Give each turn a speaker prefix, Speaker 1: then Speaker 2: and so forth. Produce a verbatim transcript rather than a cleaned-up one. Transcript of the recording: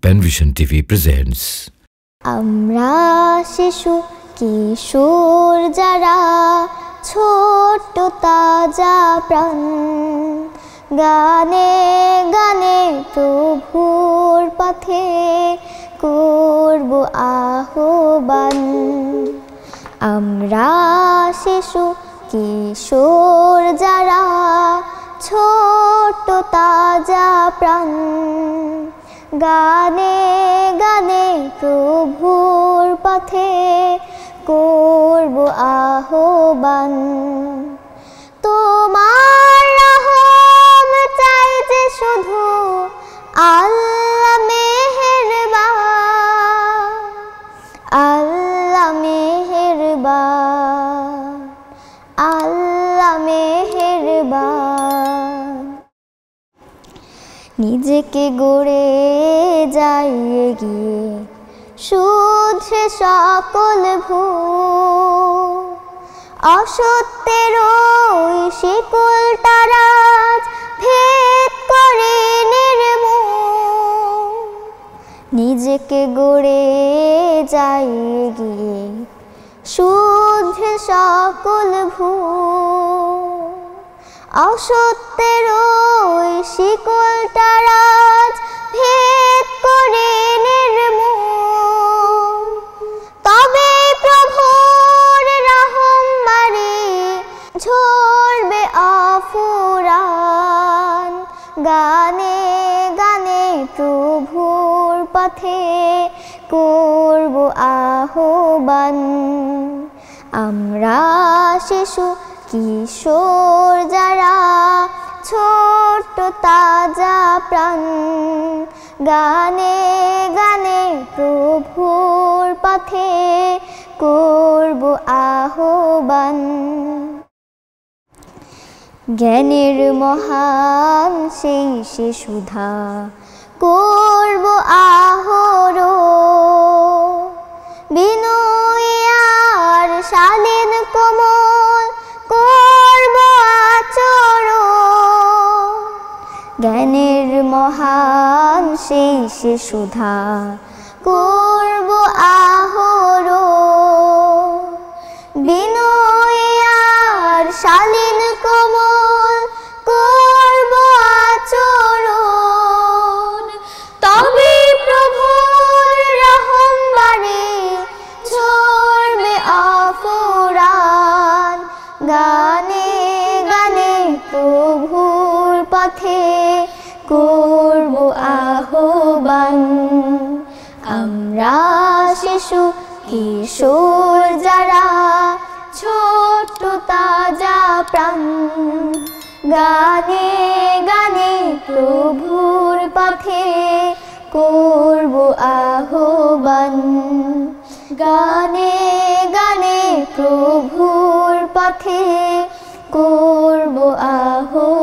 Speaker 1: Panvision TV presents.
Speaker 2: আমরা শিশু কিশোর যারা ছোট্ট তাজা প্রাণ, গানে গানে প্রভুর পথে করব আহ্বান। আমরা শিশু কিশোর যারা ছোট্ট তাজা প্রাণ, গানে গানে প্রভুর পথে করব আহ্বান। তোমার রহম চাই যে শুধু, আল্লাহ মেহেরবান, আল্লাহ মেহেরবান, আল্লাহ মেহেরবান। নিজেকে গড়ে যাই এগিয়ে শুধরে সকল ভুল, অসত্যের ওই শিকলটা রাজ ভেদ করে নির্মূল। নিজেকে গড়ে যাই এগিয়ে শুধরে সকল ভুল, অসত্যের ওই শিকলটা রাজ ভেদ করে নির্মূল। তবে প্রভুর রহম বাড়ি ঝরবে অফুরান, গানে গানে প্রভুর পথে করব আহ্বান। আমরা শিশু কিশোর যারা ছোট্ট তাজা প্রাণ, গানে গানে প্রভুর পথে করব আহ্বান। জ্ঞানের মহান সেই শিশুধা করব আহরণ, বিনয়ী আর শালীন কোমল করব আচরণ। জ্ঞানের মহান সেই শিশুধা করব আহরণ, বিনয়ী আর শালীন কোমল করব আচরণ। তবে প্রভুর রহম বাড়ি ঝরবে অফুরান, গানে গানে প্রভুর পথে করব আহ্বান। আমরা শিশু কিশোর যারা ছোট্ট তাজা প্রাণ, গানে গানে প্রভুর পথে করব আহ্বান। গানে গানে প্রভুর পথে করব আহ্বান।